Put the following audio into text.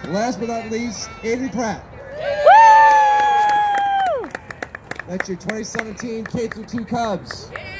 And last but not least, Aidan Pratt. Woo! That's your 2017 K-2 Cubs.